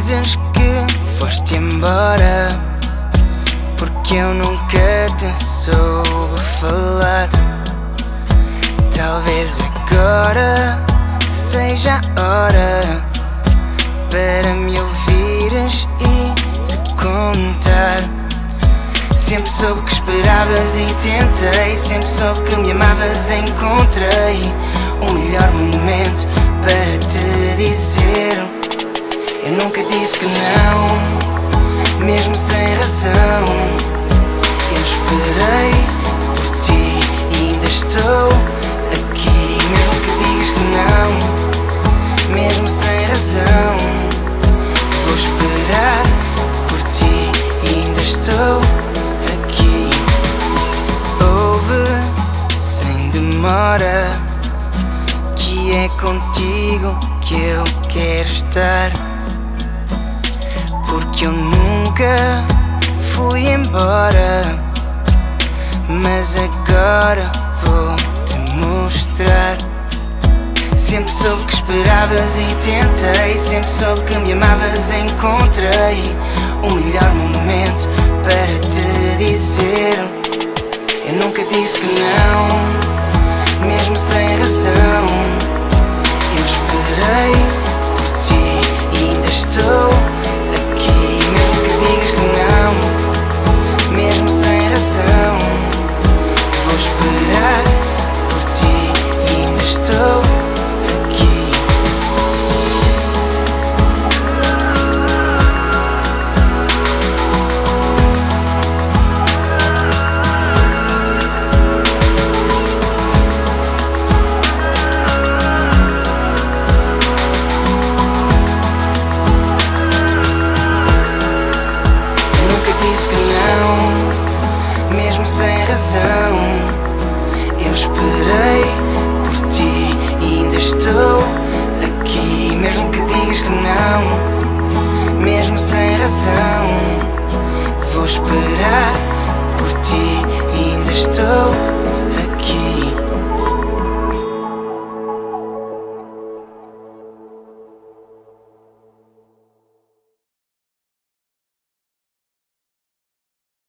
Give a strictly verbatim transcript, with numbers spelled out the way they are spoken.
dizes que foste embora porque eu nunca te soube falar. Talvez agora seja a hora para me ouvires e te contar. Sempre soube que esperavas e tentei, sempre soube que me amavas, encontrei o melhor momento para te dizer. Eu nunca disse que não, mesmo sem razão. Eu esperei por ti e ainda estou aqui. Mesmo que digas que não, mesmo sem razão, vou esperar por ti e ainda estou aqui. Ouve sem demora que é contigo que eu quero estar, porque eu nunca fui embora, mas agora vou te mostrar. Sempre soube que esperavas e tentei, sempre soube que me amavas, encontrei o melhor momento